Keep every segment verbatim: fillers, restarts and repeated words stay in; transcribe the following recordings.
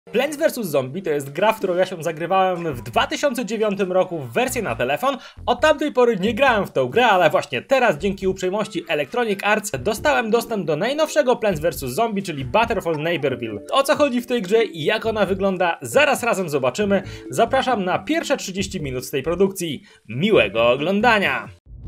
Plants versus. Zombie to jest gra, w którą ja się zagrywałem w dwa tysiące dziewiątym roku w wersję na telefon. Od tamtej pory nie grałem w tą grę, ale właśnie teraz dzięki uprzejmości Electronic Arts dostałem dostęp do najnowszego Plants versus. Zombie, czyli Battlefield Neighborville. O co chodzi w tej grze i jak ona wygląda, zaraz razem zobaczymy. Zapraszam na pierwsze trzydzieści minut z tej produkcji. Miłego oglądania!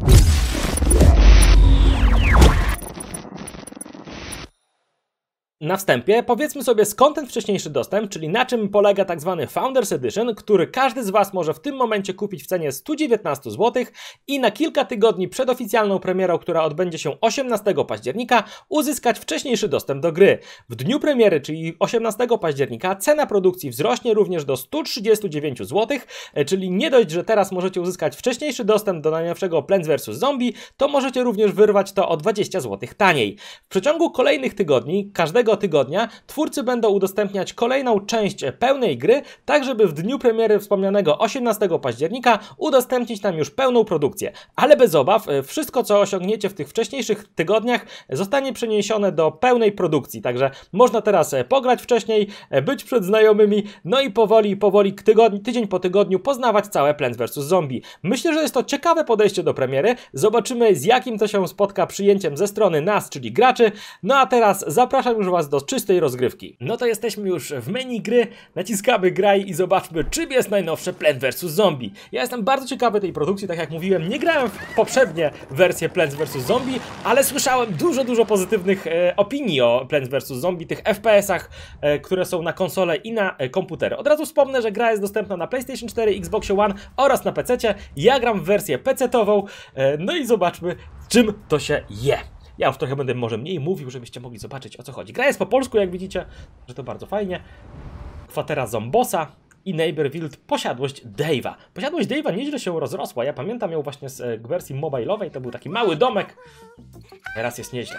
Na wstępie powiedzmy sobie, skąd ten wcześniejszy dostęp, czyli na czym polega tak zwany Founders Edition, który każdy z Was może w tym momencie kupić w cenie stu dziewiętnastu złotych i na kilka tygodni przed oficjalną premierą, która odbędzie się osiemnastego października, uzyskać wcześniejszy dostęp do gry. W dniu premiery, czyli osiemnastego października, cena produkcji wzrośnie również do stu trzydziestu dziewięciu złotych, czyli nie dość, że teraz możecie uzyskać wcześniejszy dostęp do najnowszego Plants versus. Zombie, to możecie również wyrwać to o dwadzieścia złotych taniej. W przeciągu kolejnych tygodni, każdego tygodnia, twórcy będą udostępniać kolejną część pełnej gry, tak żeby w dniu premiery wspomnianego osiemnastego października udostępnić tam już pełną produkcję. Ale bez obaw, wszystko co osiągniecie w tych wcześniejszych tygodniach zostanie przeniesione do pełnej produkcji, także można teraz pograć wcześniej, być przed znajomymi, no i powoli, powoli tygodni, tydzień po tygodniu poznawać całe Plants versus. Zombie. Myślę, że jest to ciekawe podejście do premiery, zobaczymy z jakim to się spotka przyjęciem ze strony nas, czyli graczy, no a teraz zapraszam już Was do czystej rozgrywki. No to jesteśmy już w menu gry, naciskamy graj i zobaczmy, czym jest najnowsze Plants versus. Zombie. Ja jestem bardzo ciekawy tej produkcji, tak jak mówiłem, nie grałem w poprzednie wersje Plants versus. Zombie, ale słyszałem dużo, dużo pozytywnych e, opinii o Plants versus. Zombie, tych F P S-ach, e, które są na konsole i na e, komputery. Od razu wspomnę, że gra jest dostępna na PlayStation cztery, Xboxie One oraz na pececie. Ja gram w wersję pecetową, e, no i zobaczmy, czym to się je. Ja już trochę będę może mniej mówił, żebyście mogli zobaczyć, o co chodzi. Gra jest po polsku, jak widzicie, że to bardzo fajnie. Kwatera Zombosa i Neighborville, posiadłość Dave'a. Posiadłość Dave'a nieźle się rozrosła. Ja pamiętam ją właśnie z wersji mobilowej. To był taki mały domek. Teraz jest nieźle.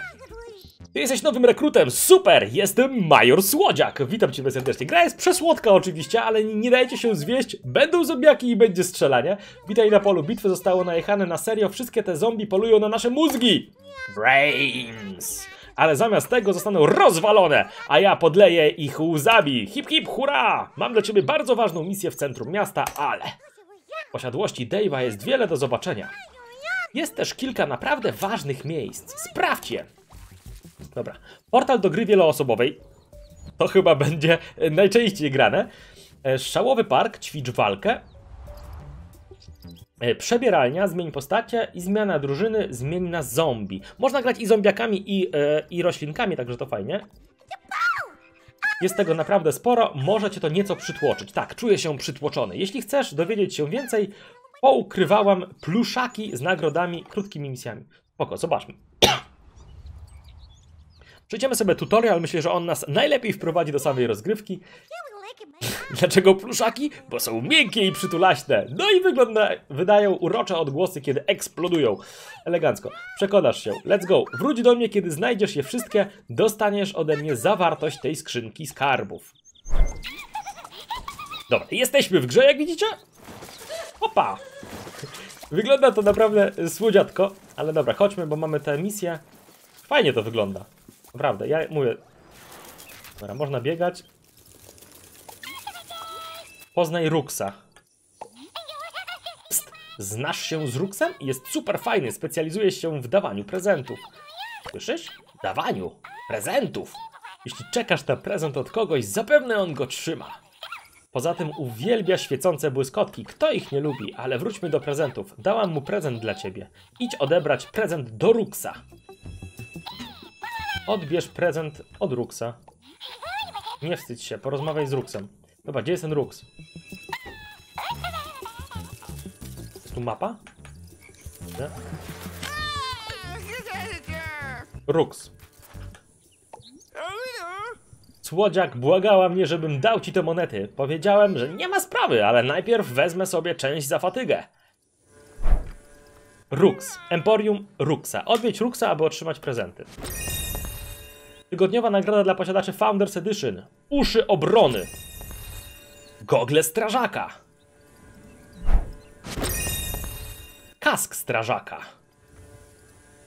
Ty jesteś nowym rekrutem, super! Jestem Major Słodziak. Witam Cię serdecznie. Gra jest przesłodka oczywiście, ale nie dajcie się zwieść. Będą zombiaki i będzie strzelanie. Witaj na polu bitwy, zostało najechane na serio. Wszystkie te zombie polują na nasze mózgi. Brains! Ale zamiast tego zostaną rozwalone, a ja podleję ich łzami. Hip hip hurra! Mam dla Ciebie bardzo ważną misję w centrum miasta, ale w posiadłości Dave'a jest wiele do zobaczenia. Jest też kilka naprawdę ważnych miejsc. Sprawdź je! Dobra, portal do gry wieloosobowej. To chyba będzie najczęściej grane. Strzałowy park, ćwicz walkę. Przebieralnia, zmień postacie i zmiana drużyny, zmień na zombie. Można grać i zombiakami, i, yy, i roślinkami, także to fajnie. Jest tego naprawdę sporo, może Cię to nieco przytłoczyć. Tak, czuję się przytłoczony. Jeśli chcesz dowiedzieć się więcej, poukrywałam pluszaki z nagrodami, krótkimi misjami. Spoko, zobaczmy. Przejdziemy sobie tutorial, myślę, że on nas najlepiej wprowadzi do samej rozgrywki. Dlaczego pluszaki? Bo są miękkie i przytulaśne. No i wygląda, wydają urocze odgłosy, kiedy eksplodują. Elegancko. Przekonasz się. Let's go. Wróć do mnie, kiedy znajdziesz je wszystkie. Dostaniesz ode mnie zawartość tej skrzynki skarbów. Dobra, jesteśmy w grze, jak widzicie. Opa. Wygląda to naprawdę słodziatko. Ale dobra, chodźmy, bo mamy tę misję. Fajnie to wygląda. Naprawdę, ja mówię. Dobra, można biegać. Poznaj Ruksa. Psst. Znasz się z Ruksem? Jest super fajny, specjalizuje się w dawaniu prezentów. Słyszysz? Dawaniu prezentów. Jeśli czekasz na prezent od kogoś, zapewne on go trzyma. Poza tym uwielbia świecące błyskotki. Kto ich nie lubi? Ale wróćmy do prezentów. Dałam mu prezent dla ciebie. Idź odebrać prezent do Ruksa. Odbierz prezent od Ruksa. Nie wstydź się, porozmawiaj z Ruksem. Dobra, gdzie jest ten Ruks? Jest tu mapa? Nie? Ruks. Słodziak błagała mnie, żebym dał ci te monety. Powiedziałem, że nie ma sprawy, ale najpierw wezmę sobie część za fatygę. Ruks. Emporium Ruksa. Odwiedź Ruksa, aby otrzymać prezenty. Tygodniowa nagroda dla posiadaczy Founders Edition. Uszy obrony. Gogle strażaka. Kask strażaka.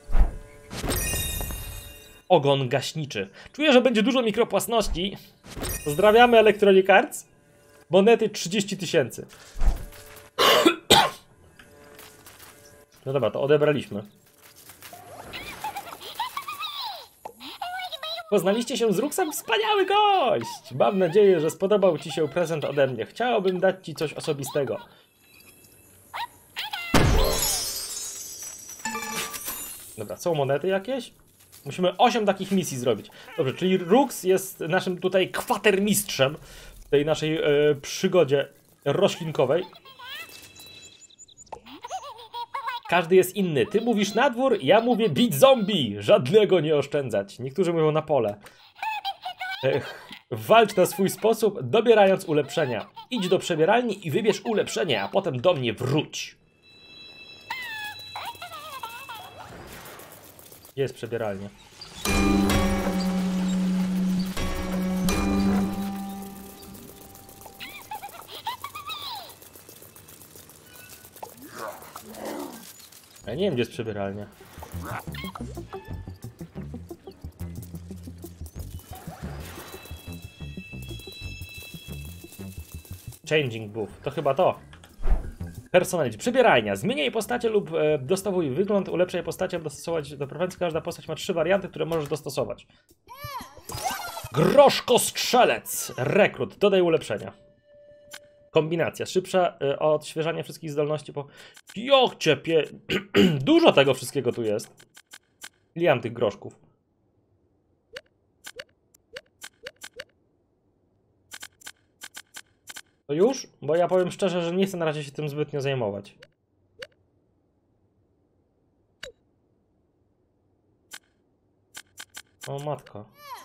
Ogon gaśniczy. Czuję, że będzie dużo mikropłasności. Pozdrawiamy Electronic Arts. Monety trzydzieści tysięcy. No dobra, to odebraliśmy. Poznaliście się z Ruxem? Wspaniały gość! Mam nadzieję, że spodobał ci się prezent ode mnie. Chciałbym dać ci coś osobistego. Dobra, są monety jakieś? Musimy osiem takich misji zrobić. Dobrze, czyli Rux jest naszym tutaj kwatermistrzem w tej naszej e, przygodzie roślinkowej. Każdy jest inny. Ty mówisz na dwór, ja mówię bić zombie. Żadnego nie oszczędzać. Niektórzy mówią na pole. Ech, walcz na swój sposób, dobierając ulepszenia. Idź do przebieralni i wybierz ulepszenie, a potem do mnie wróć. Gdzie jest przebieralnia? Ja nie wiem, gdzie jest przebieralnia. Changing buff. To chyba to. Personality. Przebieralnia. Zmieniaj postacie lub e, dostosowuj wygląd, ulepszaj postacie, aby dostosować do preferencji. Każda postać ma trzy warianty, które możesz dostosować. Groszko-strzelec. Rekrut. Dodaj ulepszenia. Kombinacja. Szybsza e, odświeżanie wszystkich zdolności po... Joch, ciepie. Dużo tego wszystkiego tu jest. Ile mam tych groszków? To już? Bo ja powiem szczerze, że nie chcę na razie się tym zbytnio zajmować. O matko.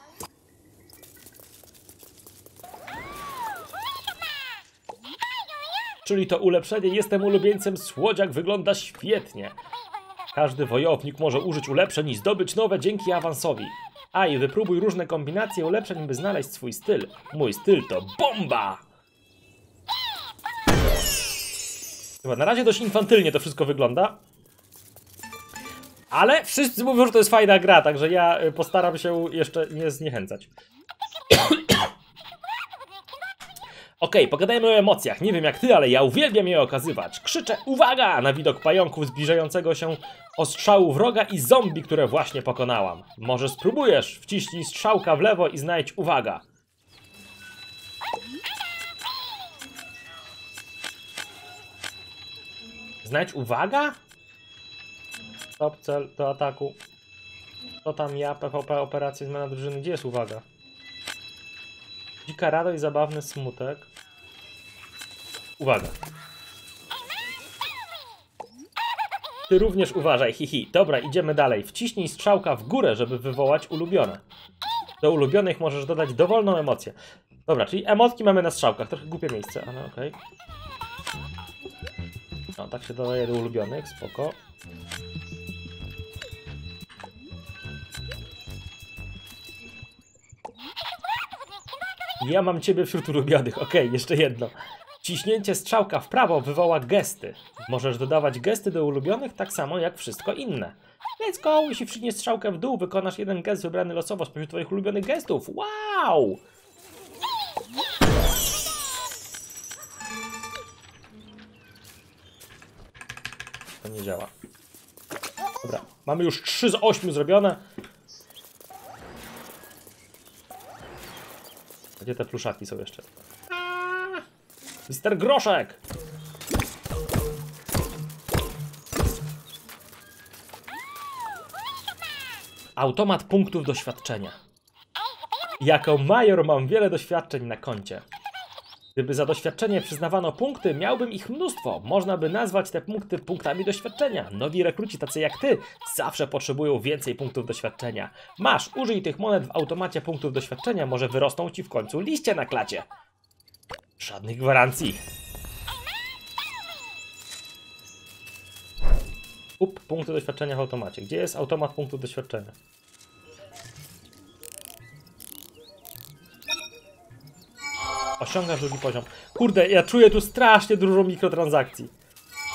Czyli to ulepszenie. Jestem ulubieńcem. Słodziak wygląda świetnie. Każdy wojownik może użyć ulepszeń i zdobyć nowe dzięki awansowi. A i wypróbuj różne kombinacje ulepszeń, by znaleźć swój styl. Mój styl to bomba! Chyba na razie dość infantylnie to wszystko wygląda. Ale wszyscy mówią, że to jest fajna gra, także ja postaram się jeszcze nie zniechęcać. Okej, okay, pogadajmy o emocjach. Nie wiem jak ty, ale ja uwielbiam je okazywać. Krzyczę uwaga na widok pająków zbliżającego się ostrzału wroga i zombie, które właśnie pokonałam. Może spróbujesz? Wciśnij strzałka w lewo i znajdź uwaga. Znajdź uwaga? Stop cel do ataku. To tam ja, P V P, operacje zmiana drużyny. Gdzie jest uwaga? Dzika radość, zabawny smutek. Uwaga. Ty również uważaj, hihi. Dobra, idziemy dalej. Wciśnij strzałka w górę, żeby wywołać ulubione. Do ulubionych możesz dodać dowolną emocję. Dobra, czyli emotki mamy na strzałkach. Trochę głupie miejsce, ale okej. Okay. No, tak się dodaje do ulubionych, spoko. Ja mam ciebie wśród ulubionych. Okej, okay, jeszcze jedno. Ciśnięcie strzałka w prawo wywoła gesty. Możesz dodawać gesty do ulubionych tak samo jak wszystko inne. Let's go! Jeśli wciśniesz strzałkę w dół, wykonasz jeden gest wybrany losowo spośród twoich ulubionych gestów. Wow! To nie działa. Dobra, mamy już trzy z ośmiu zrobione. Gdzie te pluszaki są jeszcze? mister Groszek! Automat punktów doświadczenia. Jako major mam wiele doświadczeń na koncie. Gdyby za doświadczenie przyznawano punkty, miałbym ich mnóstwo. Można by nazwać te punkty punktami doświadczenia. Nowi rekruci tacy jak ty zawsze potrzebują więcej punktów doświadczenia. Masz, użyj tych monet w automacie punktów doświadczenia, może wyrosną ci w końcu liście na klacie. Żadnych gwarancji. Up, punkty doświadczenia w automacie. Gdzie jest automat punktów doświadczenia? Osiągasz drugi poziom. Kurde, ja czuję tu strasznie dużo mikrotransakcji.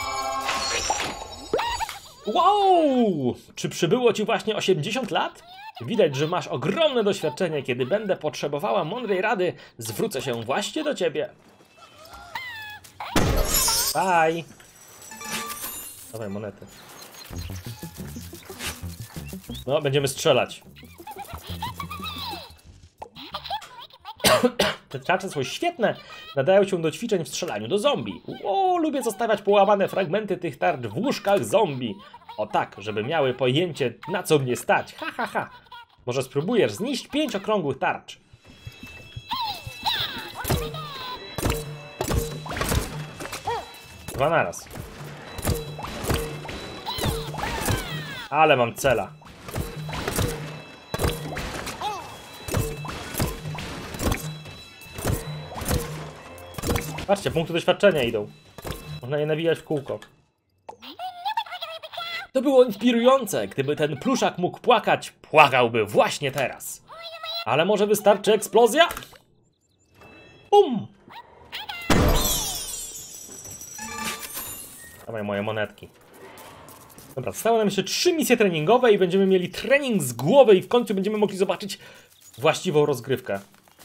Wow! Czy przybyło ci właśnie osiemdziesiąt lat? Widać, że masz ogromne doświadczenie. Kiedy będę potrzebowała mądrej rady, zwrócę się właśnie do ciebie. Bye. Dawaj monety. No, będziemy strzelać. Te tarcze są świetne. Nadają się do ćwiczeń w strzelaniu do zombie. O, lubię zostawiać połamane fragmenty tych tarcz w łóżkach zombie. O tak, żeby miały pojęcie, na co mnie stać. Ha, ha, ha. Może spróbujesz zniszczyć pięć okrągłych tarcz. Dwa naraz. Ale mam cela. Patrzcie, punkty doświadczenia idą. Można je nawijać w kółko. To było inspirujące. Gdyby ten pluszak mógł płakać, płakałby właśnie teraz. Ale może wystarczy eksplozja? Bum! Dawaj moje monetki. Dobra, zostały nam jeszcze trzy misje treningowe i będziemy mieli trening z głowy i w końcu będziemy mogli zobaczyć właściwą rozgrywkę.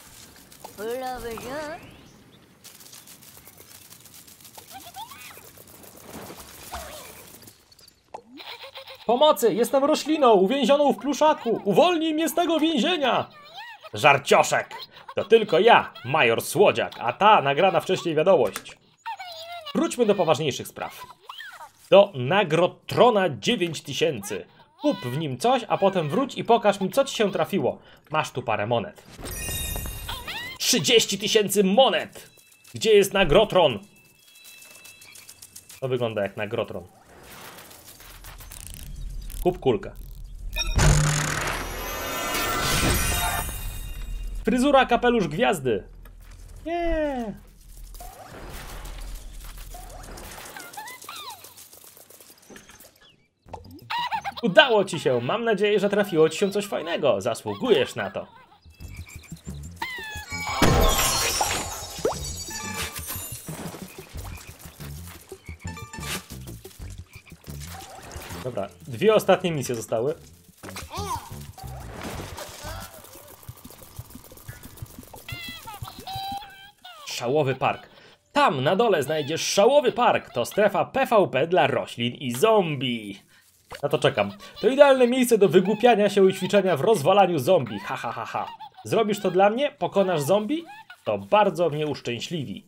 Pomocy! Jestem rośliną uwięzioną w pluszaku! Uwolnij mnie z tego więzienia! Żarcioszek! To tylko ja, major Słodziak, a ta nagrana wcześniej wiadomość. Wróćmy do poważniejszych spraw. Do Nagrotrona dziewięć tysięcy. Kup w nim coś, a potem wróć i pokaż mi, co ci się trafiło. Masz tu parę monet. trzydzieści tysięcy monet! Gdzie jest Nagrotron? To wygląda jak Nagrotron. Kup kulkę. Fryzura, kapelusz gwiazdy. Nie. Udało ci się. Mam nadzieję, że trafiło ci się coś fajnego. Zasługujesz na to. Dobra, dwie ostatnie misje zostały. Szałowy park. Tam na dole znajdziesz szałowy park. To strefa P V P dla roślin i zombie. Na to czekam. To idealne miejsce do wygłupiania się i ćwiczenia w rozwalaniu zombie. Ha, ha, ha, ha. Zrobisz to dla mnie? Pokonasz zombie? To bardzo mnie uszczęśliwi.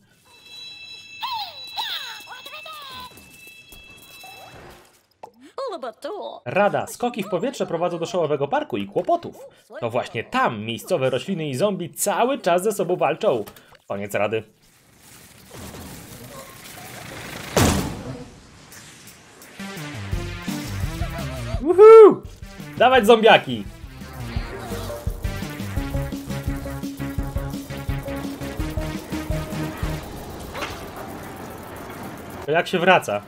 Rada, skoki w powietrze prowadzą do szałowego parku i kłopotów. To właśnie tam miejscowe rośliny i zombie cały czas ze sobą walczą. Koniec rady. Woohoo! Dawać zombiaki! To jak się wraca?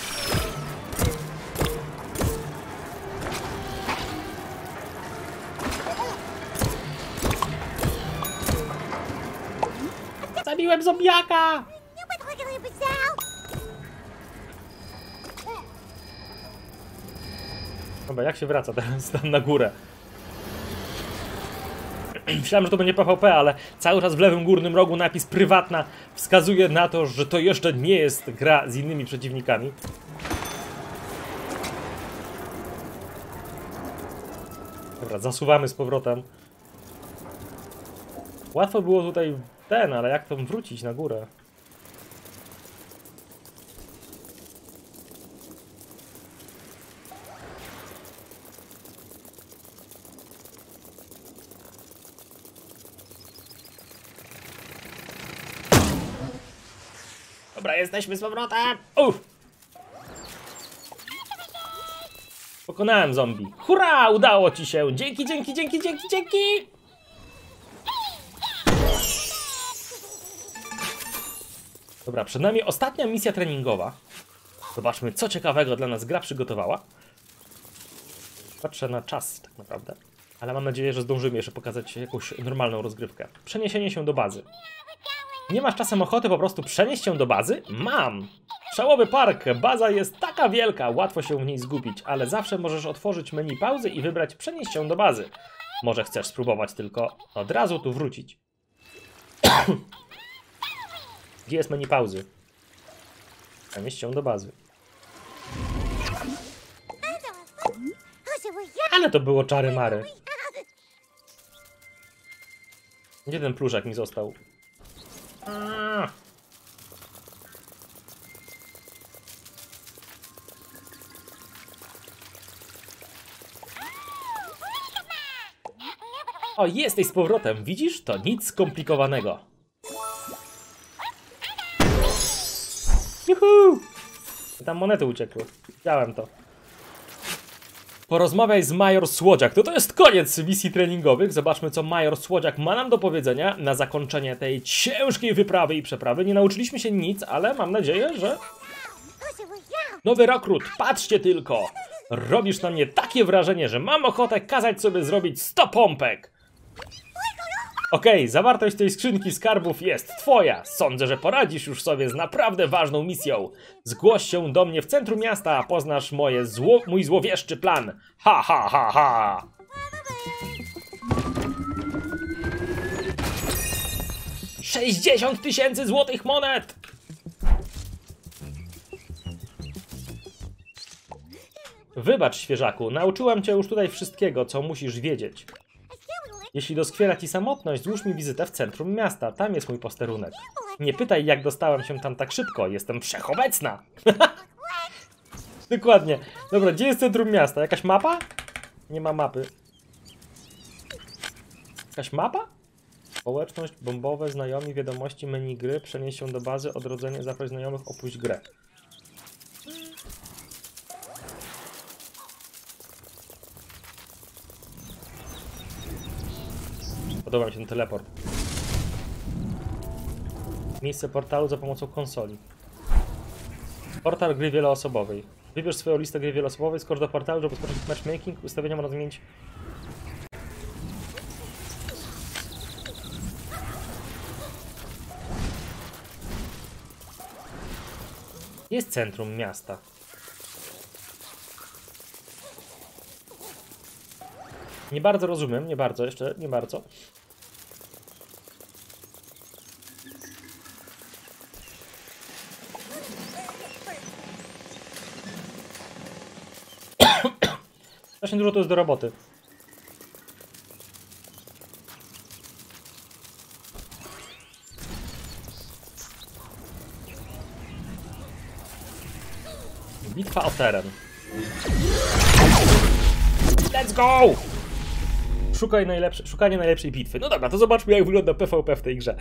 Zabiłem zombiaka! Dobra, jak się wraca teraz tam na górę? Myślałem, że to będzie P V P, ale cały czas w lewym górnym rogu napis prywatna wskazuje na to, że to jeszcze nie jest gra z innymi przeciwnikami. Dobra, zasuwamy z powrotem. Łatwo było tutaj ten, ale jak tam wrócić na górę? Dobra, jesteśmy z powrotem! Uff! Pokonałem zombie. Hurra! Udało ci się! Dzięki, dzięki, dzięki, dzięki, dzięki! Dobra, przed nami ostatnia misja treningowa. Zobaczmy, co ciekawego dla nas gra przygotowała. Patrzę na czas tak naprawdę. Ale mam nadzieję, że zdążymy jeszcze pokazać jakąś normalną rozgrywkę. Przeniesienie się do bazy. Nie masz czasem ochoty po prostu przenieść się do bazy? Mam! Szałowy park. Baza jest taka wielka, łatwo się w niej zgubić, ale zawsze możesz otworzyć menu pauzy i wybrać przenieść się do bazy. Może chcesz spróbować tylko od razu tu wrócić. Gdzie jest menu pauzy? Przenieść się do bazy. Ale to było czary mary. Gdzie ten pluszak mi został? Aaaa. O, jesteś z powrotem. Widzisz? To nic skomplikowanego. Juhu! Tam monety uciekły. Widziałem to. Porozmawiaj z Major Słodziak. To to jest koniec misji treningowych. Zobaczmy, co Major Słodziak ma nam do powiedzenia na zakończenie tej ciężkiej wyprawy i przeprawy. Nie nauczyliśmy się nic, ale mam nadzieję, że... Nowy rekrut, patrzcie tylko! Robisz na mnie takie wrażenie, że mam ochotę kazać sobie zrobić sto pompek. Okej, okay, zawartość tej skrzynki skarbów jest twoja. Sądzę, że poradzisz już sobie z naprawdę ważną misją. Zgłoś się do mnie w centrum miasta, a poznasz moje zło mój złowieszczy plan. Ha, ha, ha, ha! sześćdziesiąt tysięcy złotych monet! Wybacz, świeżaku, nauczyłem cię już tutaj wszystkiego, co musisz wiedzieć. Jeśli doskwiera ci samotność, złóż mi wizytę w centrum miasta. Tam jest mój posterunek. Nie pytaj, jak dostałem się tam tak szybko. Jestem wszechobecna. Dokładnie. Dobra, gdzie jest centrum miasta? Jakaś mapa? Nie ma mapy. Jakaś mapa? Społeczność, bombowe, znajomi, wiadomości, menu gry, przenieść się do bazy, odrodzenie, zaproś znajomych, opuść grę. Podoba mi się ten teleport. Miejsce portalu za pomocą konsoli. Portal gry wieloosobowej. Wybierz swoją listę gry wieloosobowej, skocz do portalu, żeby rozpocząć matchmaking. Ustawienia można zmienić. Jest centrum miasta. Nie bardzo rozumiem, nie bardzo jeszcze, nie bardzo. Strasznie dużo to jest do roboty. Bitwa o teren. Let's go! Szukaj najlepsze, szukanie najlepszej bitwy. No dobra, to zobaczmy, jak wygląda P V P w tej grze.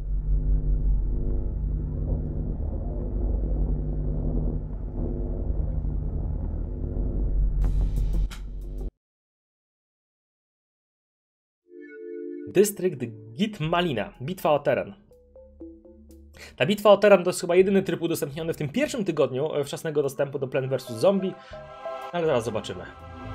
Dystrykt Git Malina. Bitwa o teren. Ta bitwa o teren to jest chyba jedyny tryb udostępniony w tym pierwszym tygodniu wczesnego dostępu do Plants versus. Zombie. Ale zaraz zobaczymy.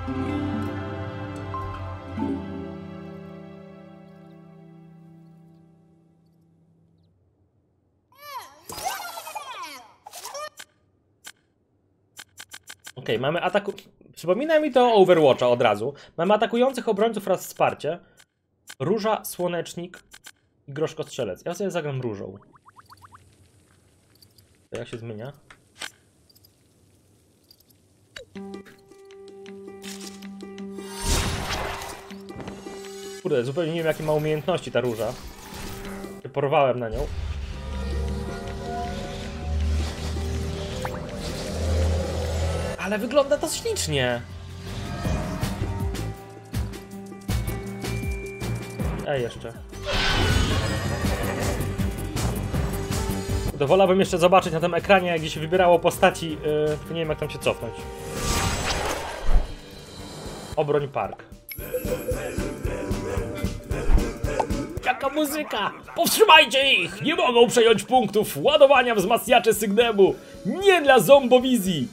Ok, mamy ataku... Przypomina mi to Overwatcha od razu. Mamy atakujących obrońców oraz wsparcie. Róża, słonecznik i groszkostrzelec. Ja sobie zagram różą. To jak się zmienia? Kurde, zupełnie nie wiem, jakie ma umiejętności ta róża. Się porwałem na nią. Ale wygląda to ślicznie. A jeszcze. To wolałbym jeszcze zobaczyć na tym ekranie, gdzie się wybierało postaci. Yy, tylko nie wiem, jak tam się cofnąć. Obroń park. Jaka muzyka! Powstrzymajcie ich! Nie mogą przejąć punktów ładowania wzmacniaczy sygnału! Nie dla zombowizji!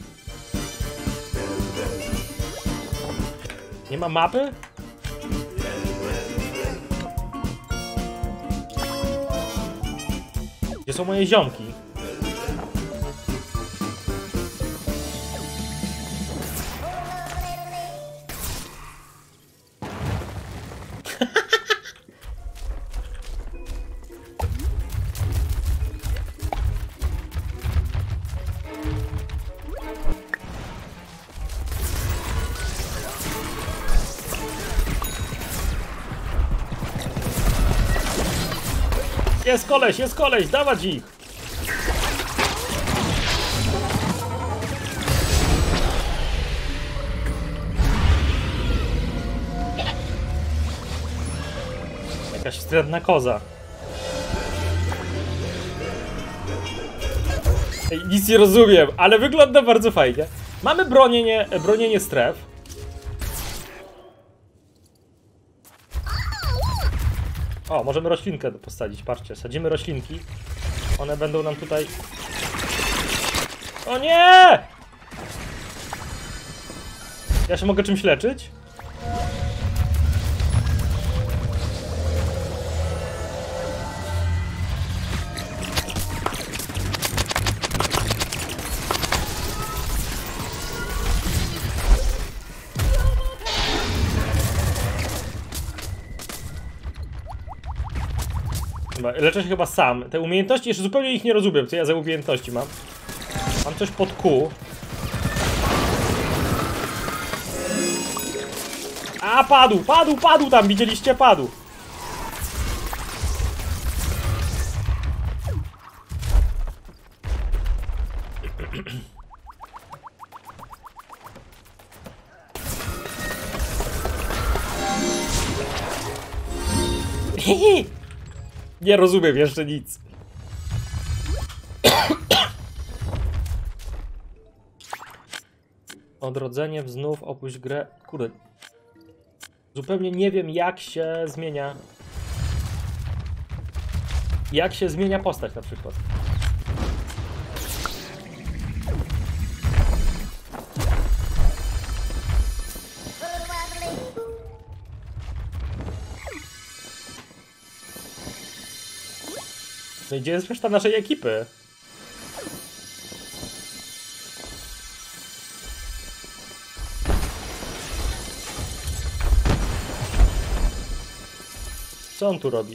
Nie ma mapy? Gdzie są moje ziomki? Jest koleś, jest koleś, dawać ich! Jakaś wstrętna koza. Ej, nic nie rozumiem, ale wygląda bardzo fajnie. Mamy bronienie, bronienie stref. O, możemy roślinkę posadzić, patrzcie, sadzimy roślinki. One będą nam tutaj... O nie! Ja się mogę czymś leczyć? Leczę się chyba sam. Te umiejętności, jeszcze zupełnie ich nie rozumiem, co ja za umiejętności mam. Mam coś pod Q. A, padł, padł, padł tam, widzieliście? Padł. Nie rozumiem jeszcze nic. Odrodzenie, znów opuść grę. Kurde. Zupełnie nie wiem, jak się zmienia. Jak się zmienia postać na przykład. No i gdzie jest reszta naszej ekipy? Co on tu robi?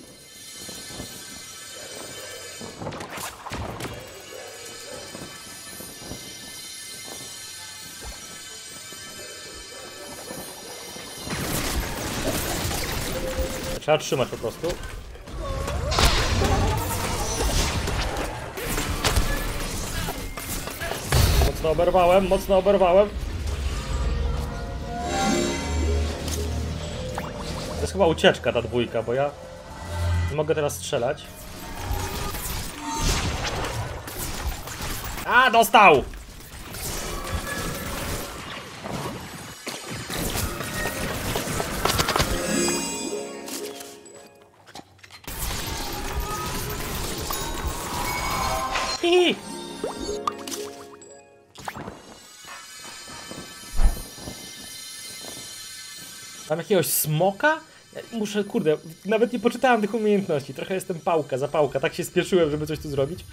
Trzeba trzymać po prostu. Mocno oberwałem, mocno oberwałem. To jest chyba ucieczka ta dwójka, bo ja nie mogę teraz strzelać. A, dostał! Hihi! Mam jakiegoś smoka? Ja muszę, kurde, nawet nie poczytałem tych umiejętności. Trochę jestem pałka, zapałka. Tak się spieszyłem, żeby coś tu zrobić.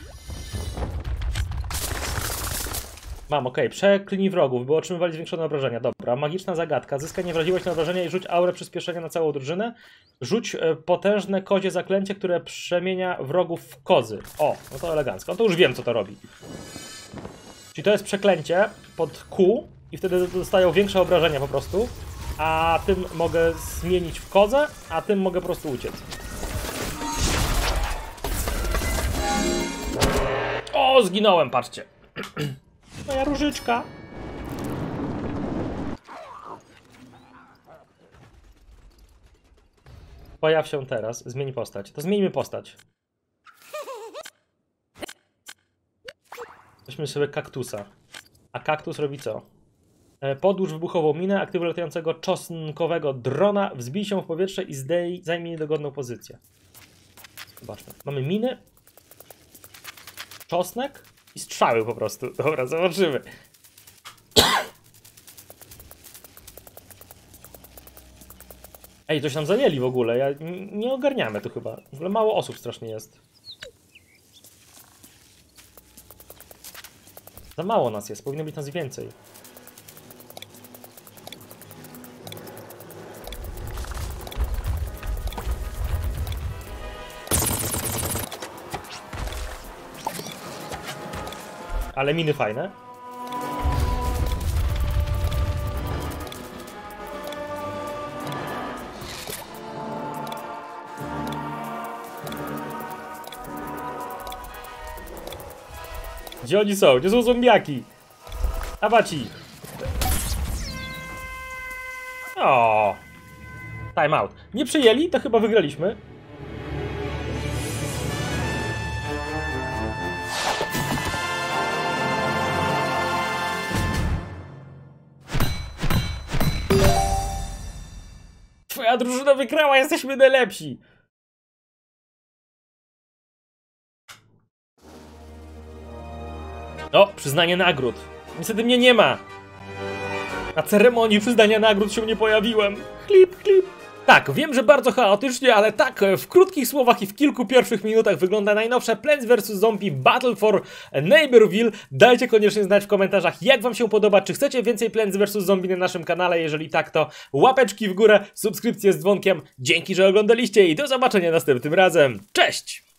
Mam, okej. Okay. Przeklnij wrogów, by otrzymywali zwiększone obrażenia. Dobra. Magiczna zagadka. Zyskaj niewrażliwość na obrażenia i rzuć aurę przyspieszenia na całą drużynę. Rzuć potężne kozie zaklęcie, które przemienia wrogów w kozy. O, no to elegancko. No to już wiem, co to robi. Czyli to jest przeklęcie pod Q i wtedy dostają większe obrażenia po prostu. A tym mogę zmienić w kozę, a tym mogę po prostu uciec. O, zginąłem, patrzcie. Moja różyczka. Pojaw się teraz, zmień postać. To zmieńmy postać. Weźmy sobie kaktusa. A kaktus robi co? Podłóż wybuchową minę, aktywuj latającego czosnkowego drona, wzbij się w powietrze i zdej, zajmij dogodną pozycję. Zobaczmy. Mamy miny, czosnek i strzały po prostu. Dobra, zobaczymy. Ej, coś nam zajęli w ogóle. Ja, nie ogarniamy tu chyba. W ogóle mało osób strasznie jest. Za mało nas jest, powinno być nas więcej. Ale miny fajne. Gdzie oni są? Gdzie są zombiaki? Abaci. O. Time out. Nie przyjęli? To chyba wygraliśmy. Twoja drużyna wygrała, jesteśmy najlepsi. O, przyznanie nagród. Niestety mnie nie ma. Na ceremonii przyznania nagród się nie pojawiłem. Chlip, chlip. Tak, wiem, że bardzo chaotycznie, ale tak, w krótkich słowach i w kilku pierwszych minutach wygląda najnowsze Plants versus. Zombie Battle for Neighborville. Dajcie koniecznie znać w komentarzach, jak wam się podoba, czy chcecie więcej Plants versus. Zombie na naszym kanale. Jeżeli tak, to łapeczki w górę, subskrypcje z dzwonkiem. Dzięki, że oglądaliście i do zobaczenia następnym razem. Cześć!